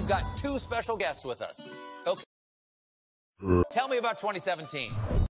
got two special guests with us. Okay. Tell me about 2017.